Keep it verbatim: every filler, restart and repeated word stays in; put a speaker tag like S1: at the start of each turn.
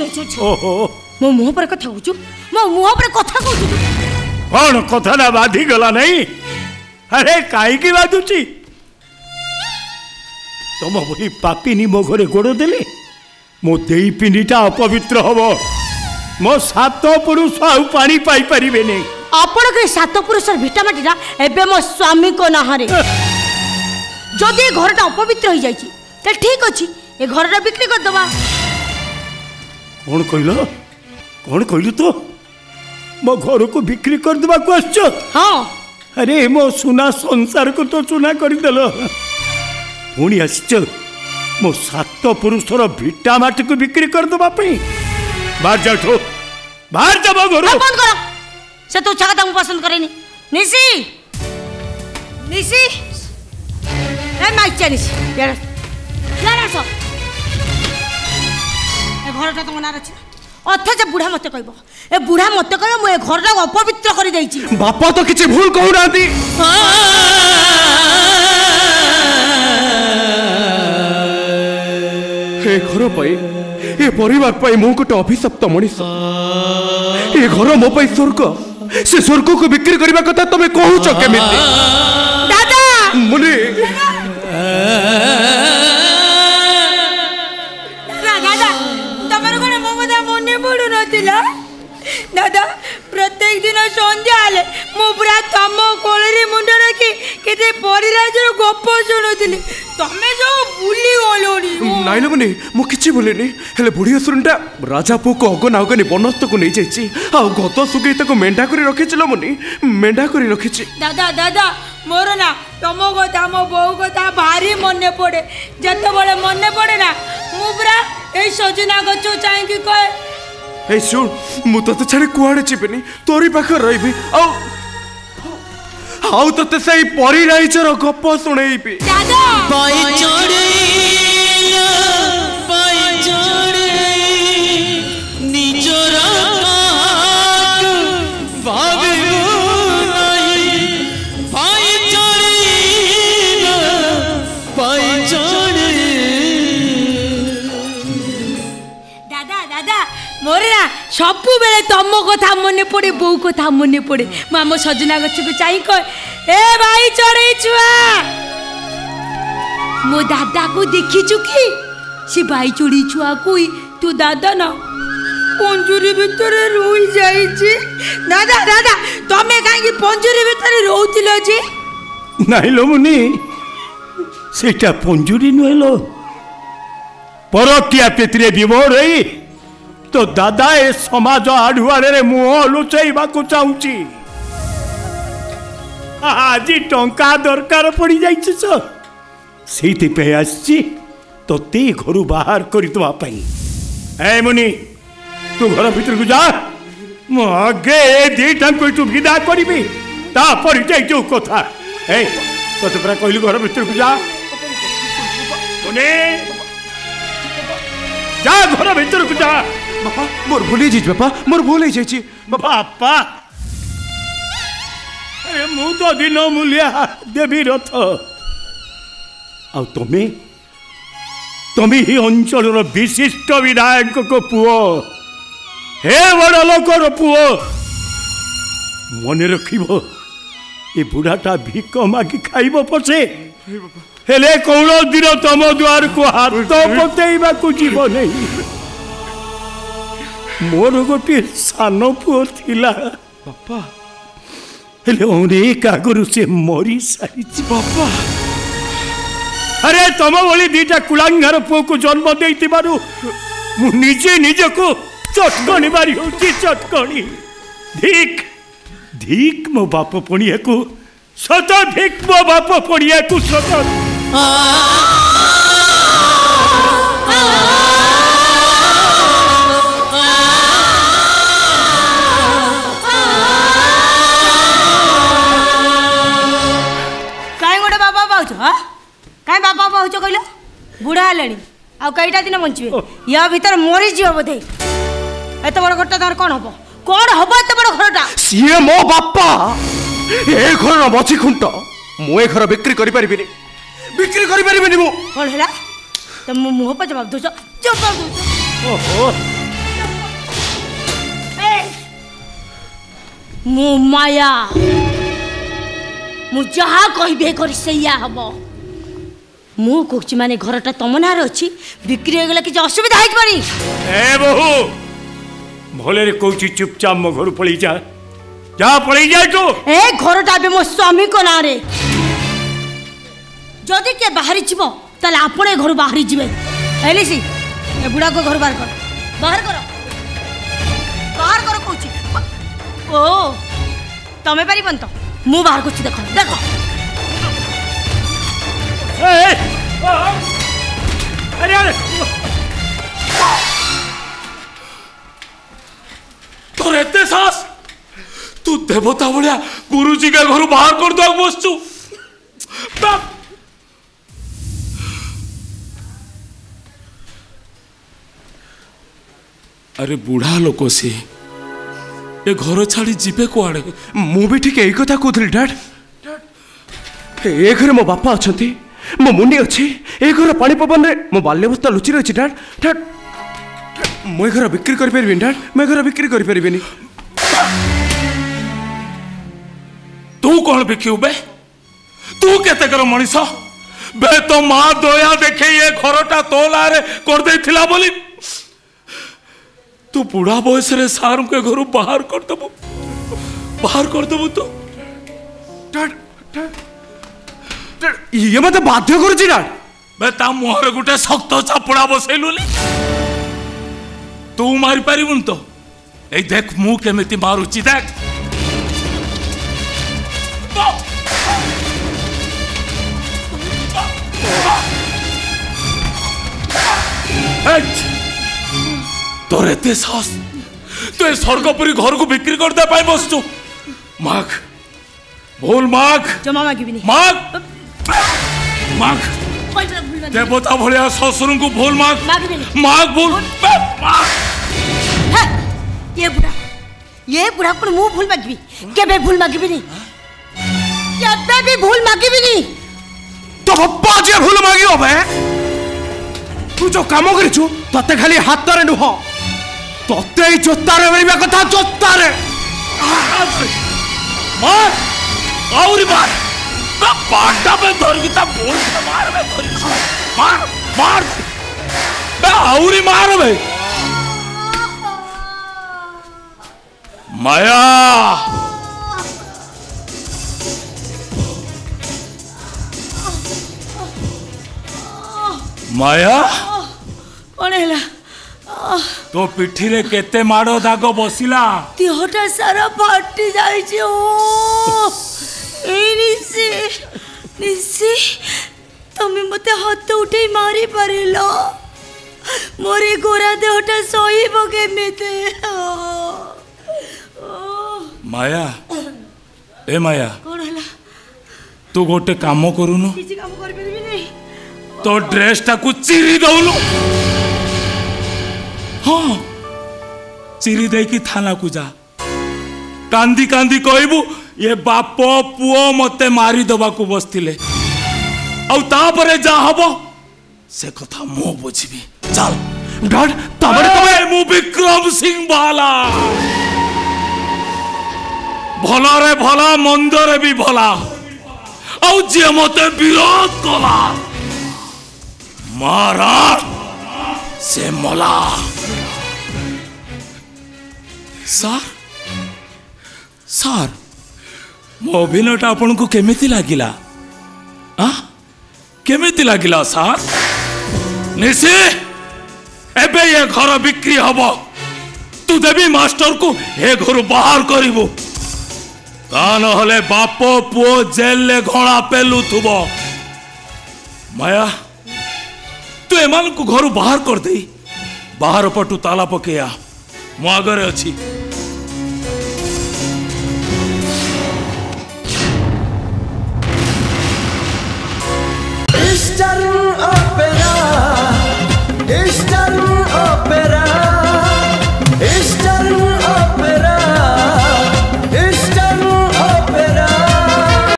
S1: ओहो
S2: मो मुंह पर कथा कहूछु मो मुंह पर कथा कहूछु
S1: कौन कथा ना बाधी गला नहीं अरे काई की बाधुची तुम बोली पापिनी मो घरे गोड़ देले मो देई पिंडीटा अपवित्र हबो मो सात पुरुष आउ पानी पाई परिबे नहीं
S2: आपण के सात पुरुष भिटामाटीटा एबे मो स्वामी को नहरे जदि ए घरटा अपवित्र हो जाइछि त ठीक अछि ए घरटा बिक्री कर दबा
S1: कौन कहलो कौन कहलु तो मो घर को बिक्री कर दबा को आछो
S2: हां
S1: अरे मो सुना संसार को तो चुना कर देलो पुणी आछो मो सात पुरुषर भिटा माटी को बिक्री कर दबा पई बाहर जाओ बाहर जा घर
S2: बंद करो से तो छाका तुम पसंद करेनी निसी निसी ए माइचा निसी यार यार सो ए घरटा तुम ना रछि अथच बुढ़ा मते कहबो ए बुढ़ा मते कहबो मो ए घरटा अपवित्र करि दैछि
S3: बापा तो किछि भूल कहू नाती हे घर पाई ए परिवार पाई मो गोटे अभिशप्त मनीष ए घर मो पाई स्वर्ग से स्वर्ग को बिक्री करबा कथा तमे कहूछ केमिति
S2: दादा
S3: मुनि
S2: दादा दादा तमर कोन मो मदा मने पडु नथिला दादा प्रत्येक दिन संध्या आले मो पूरा तम कोळरी मुंड रखी केते परिराजर गप सुनुथिली तमे जो बुली गलोनी
S3: नाइलो मुनि मु किछि बोलेनी हेले बुढ़ी असुरटा राजा पो को अगन अगनी बनस्त को नै जाइछि आ गत सुगे तको मेंढा करी रखिछलो मुनि मेंढा करी रखिछि
S2: दादा दादा मोर ना तम कथा मो बो कथा भारी मने पड़े जते बळे मने पड़े ना मु पूरा ए सजना गचो चाहि कि कहे
S3: ए सुन मु तो छाड़ी कुआड़े चिबेनी तोरी पाख रहिबी आ आउ तते सही परी राइचर गप सुनेइबी
S2: दादा
S4: पाई चढ़ेला पाई चढ़े निजर काक भाबिबो नहीं पाई चढ़ेला पाई चढ़े
S2: दादा दादा मोर ना सबु बेले तम कथा मने पड़े बो कथा मने पड़े मामो सजना गछ को चाहि कह ए भाई चढ़े छुआ मो दादा को देखी चुकी से भाई चढ़ी छुआ कोई तो दादा ना पंजुरी भीतर रोई जाई छी दादा दादा तमे काई पंजुरी भीतर रोउतिलो जी
S1: नहीं लो मुनि सेटा पंजुरी नुहेलो परकिया पेतरे विभोर रही तो दादा ए समाज आडुआरे मुह लुचाइबा को चाहूची आज टंका दरकार पड़ी जाइछ छ सेति पे आछि तो ते घरु बाहर करि दवा पई ए मुनि तू घर भीतर को जा मो आगे ए दीटा को तू विदा करबी ता पर जाई जो कथा ए तो तोरा कहलु घर भीतर को जा मुनि जा घर भीतर को जा
S3: बापा मोर भूल जाइछ बापा मोर भूल जाइछ छी
S1: बापा अरे मु तो दिन मूल्य देवी रथ आ तमे तमे ही अंचल विशिष्ट विधायक को पुओ हे बड़ लोकर पुओ मन रखिबो ए बुढ़ाटा भिक मागी खाइबो पछे हेले कौन दिन तम द्वार को हाथ पतेइबा को जीव नहीं मोर गोटे सान पुओ थिला
S3: बापा
S1: हेले अनेक आगुरु से मरी सारी
S3: बापा
S1: अरे तम भली दीटा कुलांगार पुओ को जन्म देइतिबारु मु निजे निजे को चटकणी मारी होची चटकणी धिक धिक मो बाप पणिया को सत धिक मो बाप पणिया को सत
S2: कहीं बापा पाच कहल बुढ़ा है आ कईटा दिन बचे या भीतर मरी जीव बोधे एत बड़ घरटा तार कौन हम कौन हम एत बड़ घरटा
S3: सीए मो बापा ए घर मछी खुंट मु ए घर बिक्री करि परिबिनी बिक्री करि परिबिनी मु
S2: कौन है तो मुंह पर जवाब दो जवाब दो
S1: ओहो
S2: मु माया मु जहा कहबे कर सैया हम मु कहछि माने घरटा तम नार अछि बिक्री हो गला कि असुविधा है परी
S1: ए बहू भले रे कहछि चुपचाप मो घर पळी जा जा पळी जा तू
S2: ए घरटा बे मो स्वामी को ना रे जदि के बाहरी जीव ताले आपणे घर बाहरी जीवे एलिसी ए बुढ़ा को घर बाहर कर बाहर करो बाहर करो कहछि ओ तमे पारी बंत मु बाहर करछि देखो देखो
S1: ए अरे अरे
S5: तोर एते सास तू देवता भलिया गुरुजी के घर बाहर कर दो बसचु अरे बुढ़ा लोक से ए घर छाड़ी जीवे कुआड़े
S3: मु भी ठीक यही कथा कहूली डैड ए घरे मो बापा अच्छा मो मुंडी अच्छी ए घर पानी पवन रे मो बाल्यावस्था लुचि रही डैड डैड मु घर बिक्री कर परिबे डैड मु घर बिक्री कर परिबेनी
S5: तू कौन बिकिउ बे तू केते कर मनीष बे तो मां दया देखे ये घरटा तो लारे कर देथिला बोली तू बुढ़ा बयस रे सार के घर बाहर कर दबो बाहर कर दबो तो
S3: डैड डैड ये मते बाध्य करछि डैड
S5: बे ता मुहर गुटे शक्त चापड़ा बसैलुली तू मारी पारिबुन तो ए देख मु केमिति मारुची देख तोर एते साहस तू ए स्वर्गपुरी घर को बिक्री कर दे पाई बसचु माग भूल माग
S2: जमा मागिबिनी
S5: माग माग देवता भलिया ससुर को भूल माग माग भूल
S2: ये बुढ़ा ये बुढ़ा को मु भूल मागिबी केबे भूल मागिबिनी केबे भी भूल मागिबिनी
S3: तो बप्पा जे भूल मागियो बे तू जो काम करिछु तते खाली हाथ रे नुह तते ही जोतारे मेरी कथा जोतारे
S5: मार और मार मैं पाटा पे धर के ता बोल के मार मैं धर मार मार मैं और मार बे माया माया
S2: कौन है
S5: तो पिठी रे केते माड़ो दाग बसिला
S2: देहटा सारा फाटी जाई छी ओ ए निसी निसी तमे मते हाथ उठे मारी परिलो मोरे गोरा देहटा सोई बगे मेते
S5: माया ए माया
S2: कौन है
S5: तू गोटे काम करूनु
S2: किसी काम कर परबी नहीं
S5: तो ड्रेस टा को चिरी दउनु हाँ चिरी दे की थाना को जा कांदी कांदी कहबू ये बाप पुओ मते मारी दबा को बसथिले औ तापरे जा हबो से कथा मो बुझबी चल
S3: डैड तबरे
S5: तमे मु विक्रम सिंह बाला भला रे भला मंद रे भी भला औ जे मते विरोध कला मारा से मला सार सार मो अभिनयटा आपन को केमिति लागिला आ केमिति लागिला सार निसी एबे ये घर बिक्री हबो तू देवी मास्टर को ए घर बाहर करिवो ता न हले बापो पुओ जेल ले घोड़ा पेलु थुबो माया तू एमान को घर बाहर कर दे बाहर पटु ताला पकेया मो आगरे अछि
S4: Mister